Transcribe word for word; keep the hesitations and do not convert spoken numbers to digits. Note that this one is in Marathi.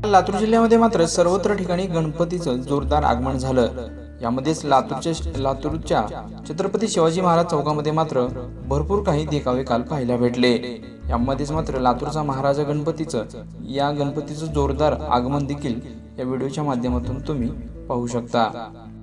लातूर जिल्ह्यामध्ये मात्र सर्वत्र ठिकाणी गणपतीचं जोरदार आगमन झालं। यामध्येच लातूरच्या लातूरच्या छत्रपती शिवाजी महाराज चौकामध्ये मात्र भरपूर काही देखावे काल पाहायला भेटले। यामध्येच मात्र लातूरचा महाराजा गणपतीचं या गणपतीचं जोरदार आगमन देखील या व्हिडिओच्या माध्यमातून तुम्ही पाहू शकता।